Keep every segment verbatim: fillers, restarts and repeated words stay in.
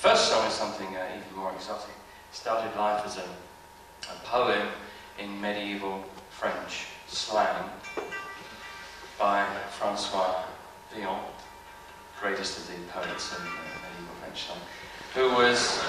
first song is something uh, even more exotic. It started life as a, a poem in medieval French slang by Francois Villon, greatest of the poets in uh, medieval French slang, who was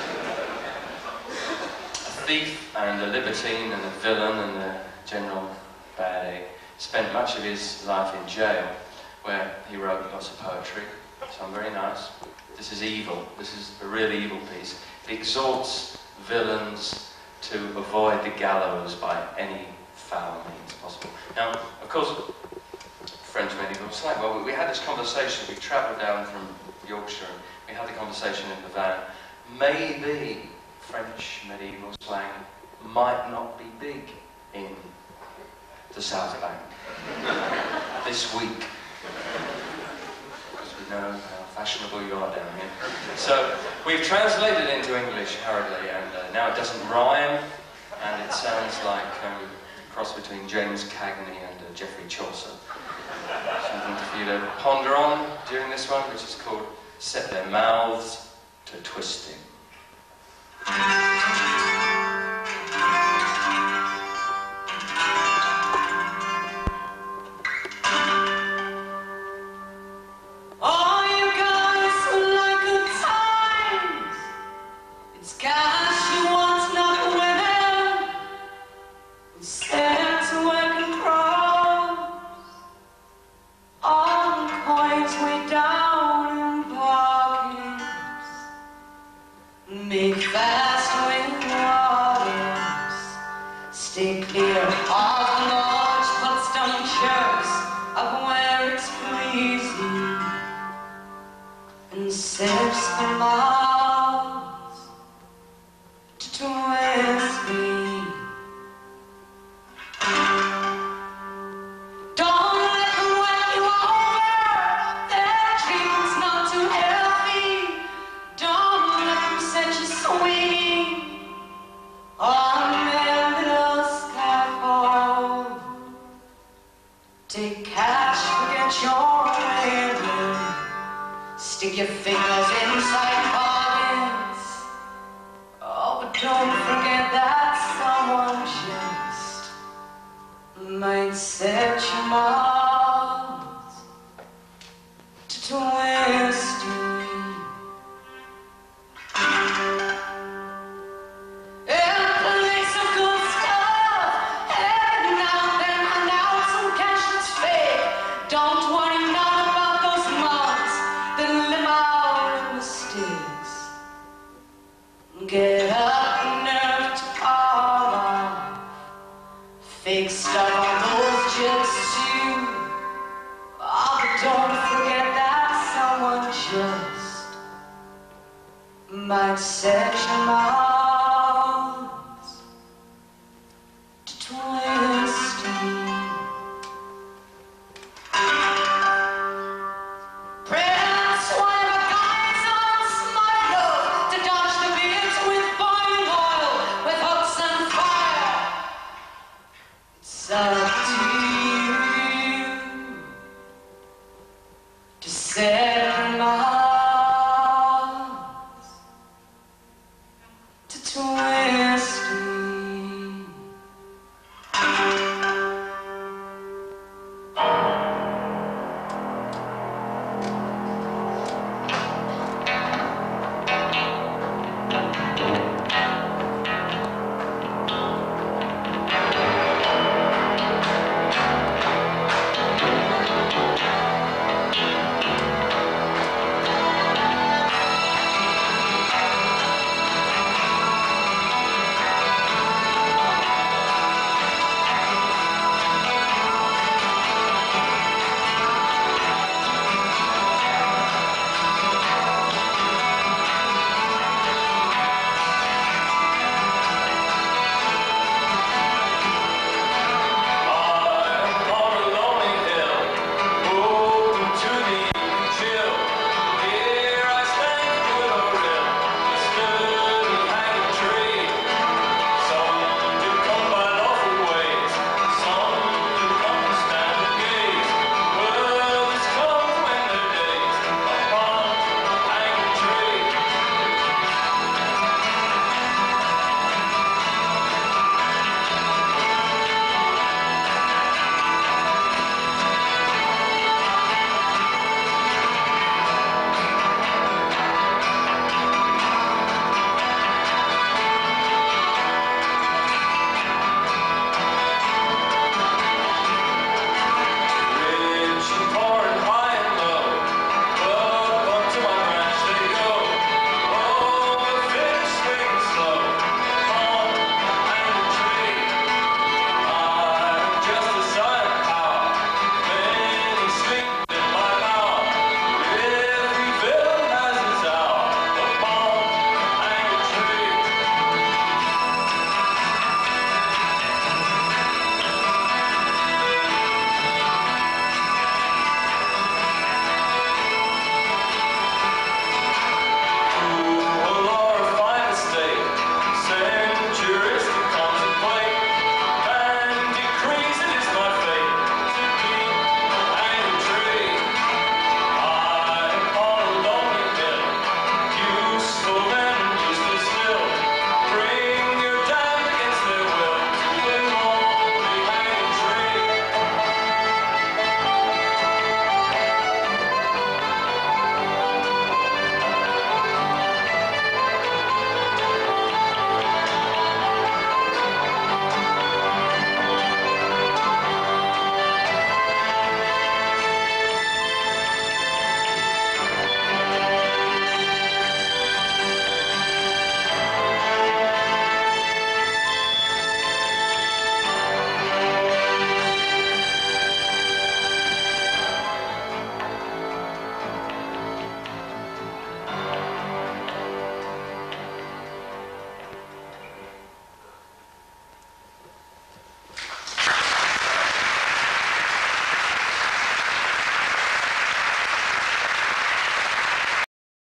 a thief and a libertine and a villain and a general bad egg. Spent much of his life in jail, where he wrote lots of poetry, some very nice. This is evil. This is a really evil piece. It exhorts villains to avoid the gallows by any foul means possible. Now, of course, French medieval slang. Well, we had this conversation. We travelled down from Yorkshire, and we had the conversation in the van. Maybe French medieval slang might not be big in the South Bank this week, because we know how fashionable you are down here. So we've translated it into English hurriedly, and uh, now it doesn't rhyme, and it sounds like um, a cross between James Cagney and uh, Geoffrey Chaucer. Something for you to ponder on during this one, which is called Set Their Mouths to Twisting. Stay clear of the large put-stone church up where it's pleasing, and set their mouths to twist me. Don't let them win you over, their treatment's not too healthy. Don't let them set you swinging on their little scaffold. Take cash, forget your labor. Stick your fingers inside pockets. Oh, but don't forget that someone just might set your mouth to twisting. Get up and nerve to call off fake stuff on those jets too. Oh, but don't forget that someone just might set your mind